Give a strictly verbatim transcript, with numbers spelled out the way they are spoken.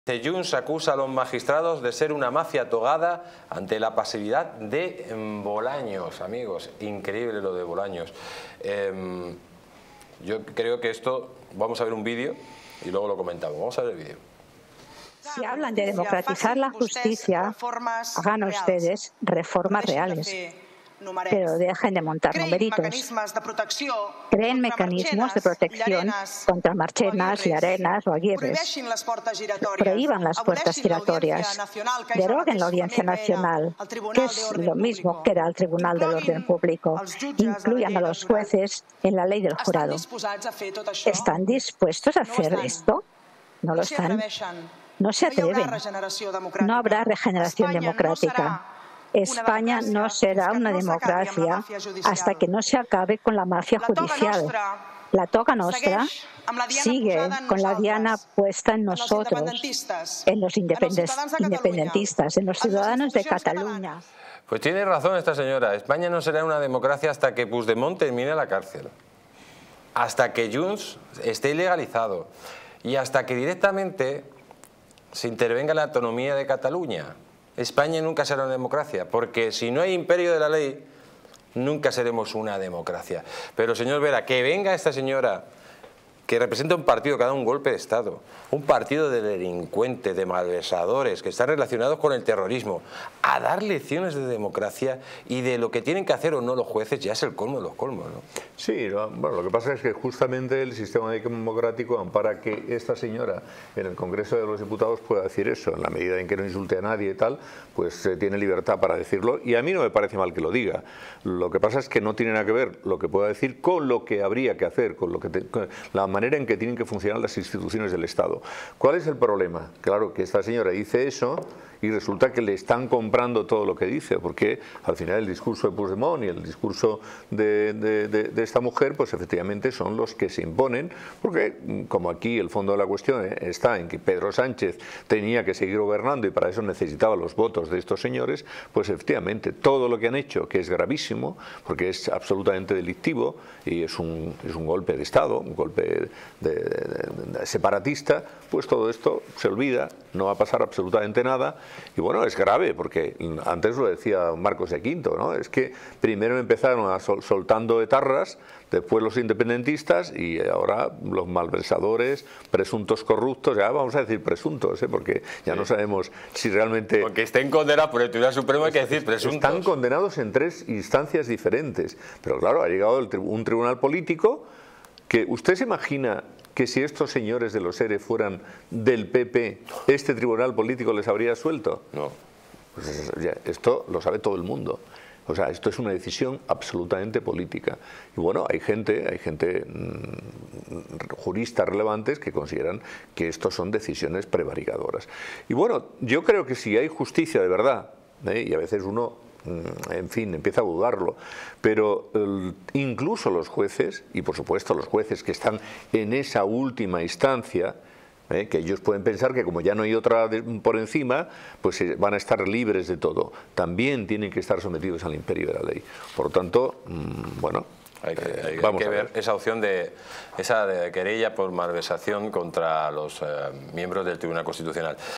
Junts acusa a los magistrados de ser una mafia togada ante la pasividad de Bolaños, amigos. Increíble lo de Bolaños. Eh, yo creo que esto, vamos a ver un vídeo y luego lo comentamos. Vamos a ver el vídeo. Si hablan de democratizar la justicia, hagan ustedes reformas reales, pero dejen de montar numeritos. Creen mecanismos de protección contra Marchenas, Llerenas o Aguirres. Prohíban las puertas giratorias. Deroguen la Audiencia Nacional, que es lo mismo que era el Tribunal del Orden Público. Incluyan a los jueces en la ley del jurado. ¿Están dispuestos a hacer esto? No lo están. No se atreven. No habrá regeneración democrática. España no será una democracia hasta que no se acabe con la mafia judicial. La toga nostra sigue con la diana puesta en nosotros, en los independentistas, en los ciudadanos de Cataluña. Pues tiene razón esta señora. España no será una democracia hasta que Puigdemont termine la cárcel, hasta que Junts esté ilegalizado y hasta que directamente se intervenga la autonomía de Cataluña. España nunca será una democracia, porque si no hay imperio de la ley, nunca seremos una democracia. Pero, señor Vera, que venga esta señora que representa un partido que ha dado un golpe de Estado, un partido de delincuentes, de malversadores, que están relacionados con el terrorismo, a dar lecciones de democracia y de lo que tienen que hacer o no los jueces, ya es el colmo de los colmos, ¿no? Sí, bueno, lo que pasa es que justamente el sistema democrático ampara que esta señora en el Congreso de los Diputados pueda decir eso, en la medida en que no insulte a nadie y tal, pues eh, tiene libertad para decirlo, y a mí no me parece mal que lo diga. Lo que pasa es que no tiene nada que ver lo que pueda decir con lo que habría que hacer, con lo que te, con la manera en que tienen que funcionar las instituciones del Estado. ¿Cuál es el problema? Claro, que esta señora dice eso y resulta que le están comprando todo lo que dice, porque al final el discurso de Puigdemont y el discurso de, de, de, de esta mujer, pues efectivamente son los que se imponen, porque como aquí el fondo de la cuestión está en que Pedro Sánchez tenía que seguir gobernando y para eso necesitaba los votos de estos señores, pues efectivamente todo lo que han hecho, que es gravísimo, porque es absolutamente delictivo y es un, es un golpe de Estado, un golpe de, de, de, de separatista, pues todo esto se olvida, no va a pasar absolutamente nada. Y bueno, es grave, porque antes lo decía Marcos de Quinto, ¿no? Es que primero empezaron a sol, soltando etarras, después los independentistas y ahora los malversadores, presuntos corruptos, ya vamos a decir presuntos, ¿eh? Porque ya sí. No sabemos si realmente... Porque estén condenados por el Tribunal Supremo, hay que decir presuntos. Están condenados en tres instancias diferentes, pero claro, ha llegado el, un tribunal político que usted se imagina que si estos señores de los E R E fueran del P P, ¿este tribunal político les habría suelto? No. Pues esto lo sabe todo el mundo. O sea, esto es una decisión absolutamente política. Y bueno, hay gente, hay gente mmm, juristas relevantes que consideran que esto son decisiones prevaricadoras. Y bueno, yo creo que si hay justicia de verdad, ¿eh? Y a veces uno... en fin, empieza a dudarlo, pero eh, incluso los jueces, y por supuesto los jueces que están en esa última instancia, eh, que ellos pueden pensar que como ya no hay otra de, por encima, pues eh, van a estar libres de todo, también tienen que estar sometidos al imperio de la ley. Por lo tanto, mmm, bueno, hay que, hay, hay que ver. ver esa opción de esa de querella por malversación contra los eh, miembros del Tribunal Constitucional.